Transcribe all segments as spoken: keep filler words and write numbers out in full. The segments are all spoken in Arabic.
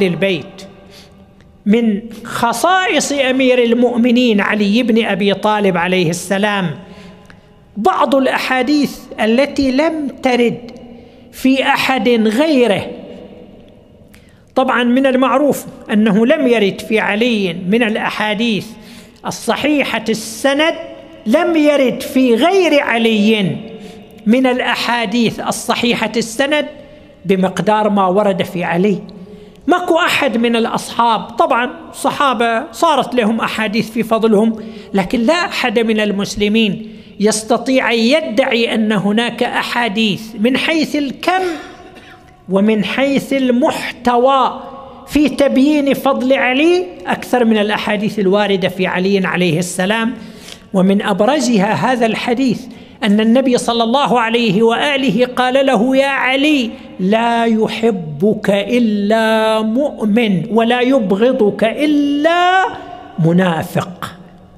البيت. من خصائص أمير المؤمنين علي بن أبي طالب عليه السلام بعض الأحاديث التي لم ترد في أحد غيره. طبعا من المعروف أنه لم يرد في علي من الأحاديث الصحيحة السند، لم يرد في غير علي من الأحاديث الصحيحة السند بمقدار ما ورد في علي. ماكو أحد من الأصحاب، طبعا صحابة صارت لهم أحاديث في فضلهم، لكن لا أحد من المسلمين يستطيع أن يدعي أن هناك أحاديث من حيث الكم ومن حيث المحتوى في تبيين فضل علي أكثر من الأحاديث الواردة في علي عليه السلام. ومن أبرزها هذا الحديث أن النبي صلى الله عليه وآله قال له: يا علي، لا يحبك إلا مؤمن ولا يبغضك إلا منافق.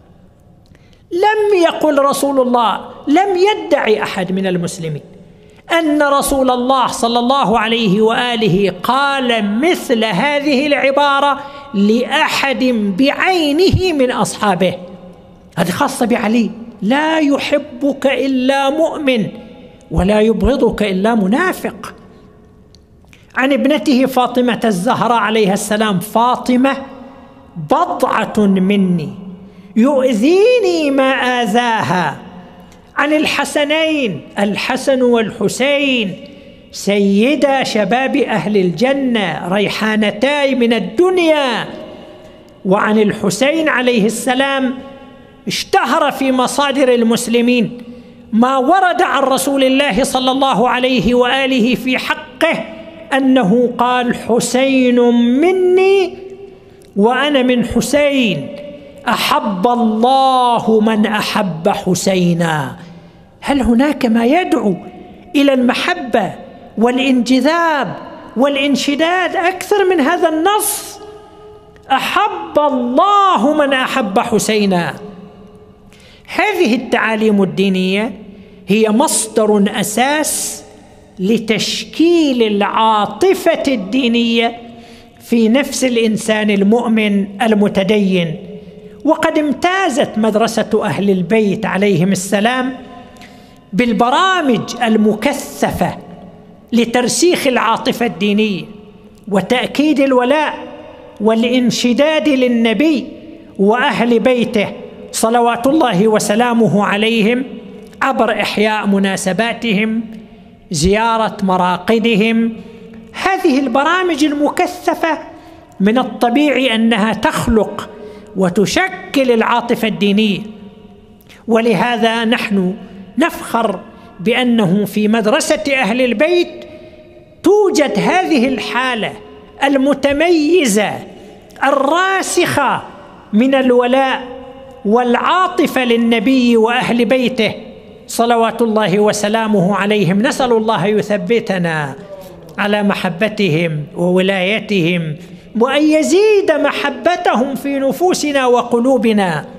لم يقل رسول الله، لم يدعي أحد من المسلمين أن رسول الله صلى الله عليه وآله قال مثل هذه العبارة لأحد بعينه من أصحابه. هذه خاصة بعلي: لا يحبك إلا مؤمن ولا يبغضك إلا منافق. عن ابنته فاطمة الزهراء عليها السلام: فاطمة بضعة مني يؤذيني ما آذاها. عن الحسنين: الحسن والحسين سيدا شباب أهل الجنة، ريحانتاي من الدنيا. وعن الحسين عليه السلام: اشتهر في مصادر المسلمين ما ورد عن رسول الله صلى الله عليه وآله في حقه أنه قال: حسين مني وأنا من حسين، أحب الله من أحب حسينا. هل هناك ما يدعو إلى المحبة والانجذاب والانشداد أكثر من هذا النص؟ أحب الله من أحب حسينا. هذه التعاليم الدينية هي مصدر أساس لتشكيل العاطفة الدينية في نفس الإنسان المؤمن المتدين. وقد امتازت مدرسة أهل البيت عليهم السلام بالبرامج المكثفة لترسيخ العاطفة الدينية وتأكيد الولاء والانشداد للنبي وأهل بيته صلوات الله وسلامه عليهم، عبر إحياء مناسباتهم، زيارة مراقدهم. هذه البرامج المكثفة من الطبيعي أنها تخلق وتشكل العاطفة الدينية، ولهذا نحن نفخر بأنه في مدرسة أهل البيت توجد هذه الحالة المتميزة الراسخة من الولاء والعاطفة للنبي وأهل بيته صلوات الله وسلامه عليهم. نسأل الله يثبتنا على محبتهم وولايتهم، وأن يزيد محبتهم في نفوسنا وقلوبنا.